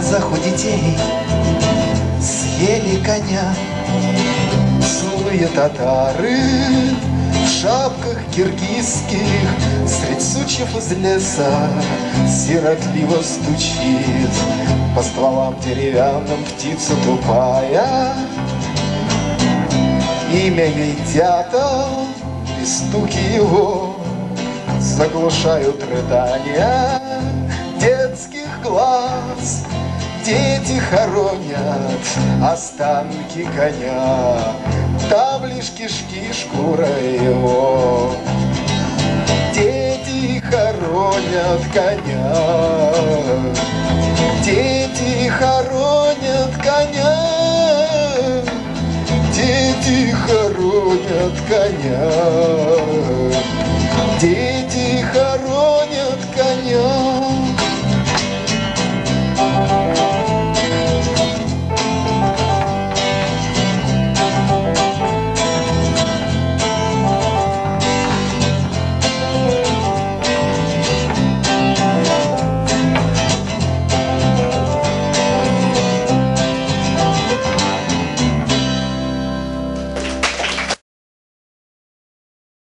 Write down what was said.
глазах у детей съели коня. Злые татары в шапках киргизских средь сучьев из леса сиротливо стучит по стволам деревянным птица тупая. Имя ей дятел, и стуки его заглушают рыдания детских глаз. Дети хоронят останки коня, там лишь кишки, шкура его. Дети хоронят коня, дети хоронят коня, дети хоронят коня.